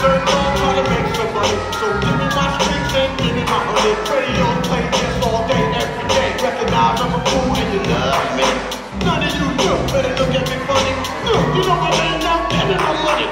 Learn all how to make some money. So give me my streets and give me my honey. Radio play this all day, every day. Recognize I'm a fool and you love me. None of you do, better look at me funny. No, you know my name now, give me my money.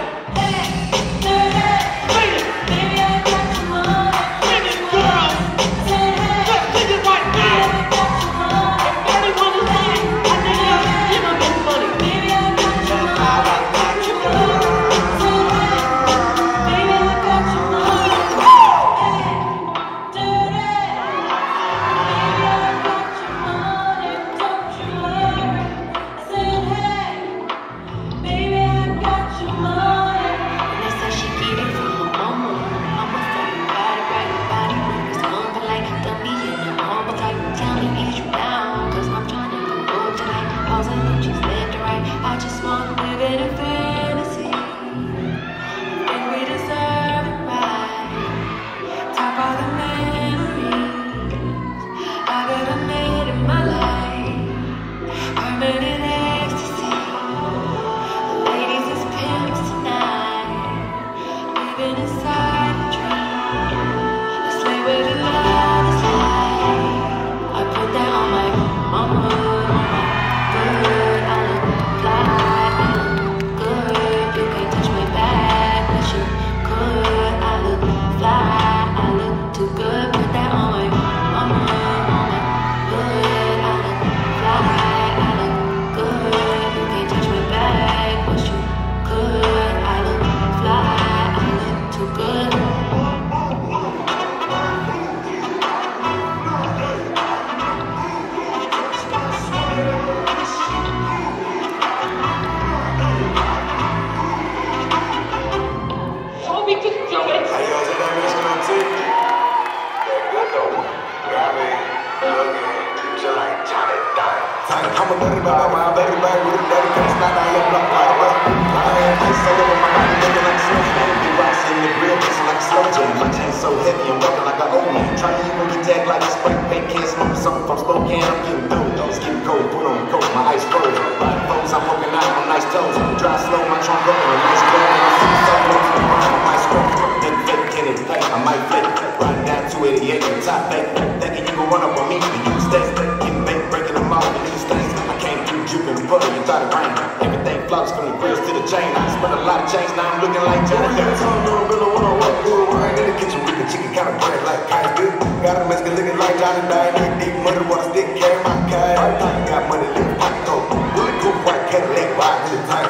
I'm a dirty bag, my dirty bag with a dirty face, not on your block, right away. My hand is so over my body, looking like a slow man. Big rocks in the grill, kissing like a slow jam. My chain so heavy, I'm walking like an old man. Trying to even get jacked like a spray paint, can't smoke something from Spokane. I'm getting through, it's getting cold, put on the coat, my ice froze. Body foes, I'm poking out on nice toes. Drive slow, my trunk open, a nice glow. And I see so low to the ground, I might scroll. Then fake, can it play, I might flip. Riding down 288 in the top fake. Thinking you gon' run up on me, and you stay. Getting baked, breaking them all, and these things. Dripping butter, you thought it rained. Everything flops from the grills to the chain. I spent a lot of change, now I'm looking like Johnny Depp. I'm doing real when I walk through a wine in the kitchen with the chicken kind of bread like Kai's good. Got a Mexican looking like Johnny Depp. Deep money, wanna stick, carry my kite. Got money, live pocket coat. Bulletproof white Cadillac, ride with the time.